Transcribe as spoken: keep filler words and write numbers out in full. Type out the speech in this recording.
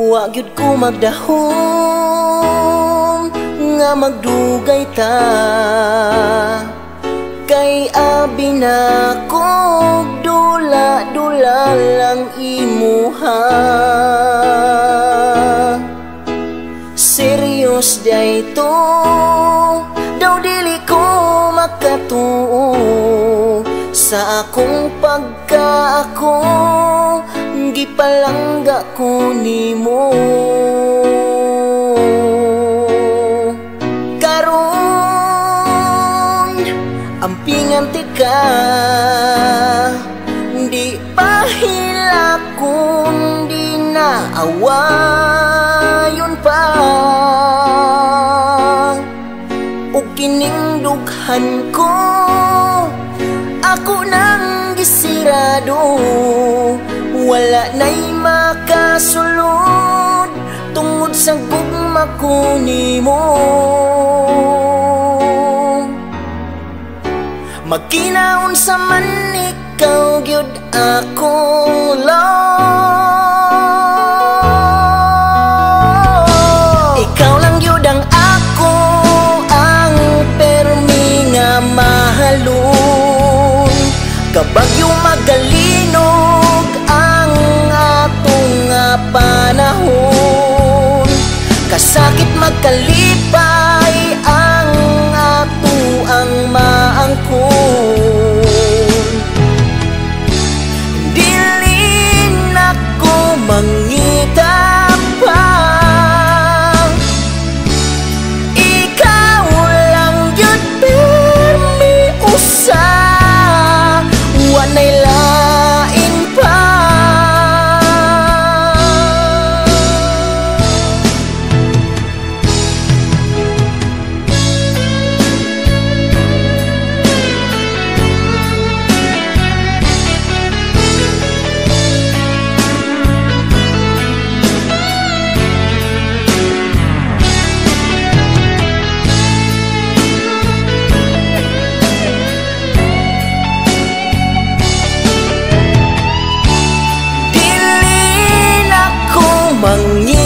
Wa gyud ko magdahom nga magdugay ta, kay abi na ko dula-dula lang imuha. Serious day to, daw dili ko makatuo sa akong pagkaako, gipalangga ko nimo. Karon ampingan tika, di pahilakon, di na awayon pa. O kining dughan ko, ako nang gisirado, wala na'y makasulod tungod sa gugma ko nimo. Magkinaon sa man ikaw gyud akong love. Ikaw lang gyud ang ako, ang permi nga mahalon. Kabagyo magalinog ang atong nga panahon, kasakit magkalipay ang ato ang maangkon. Dili na ko mangita pa, ikaw lang yun permi usa, wanay lain pa. Mangita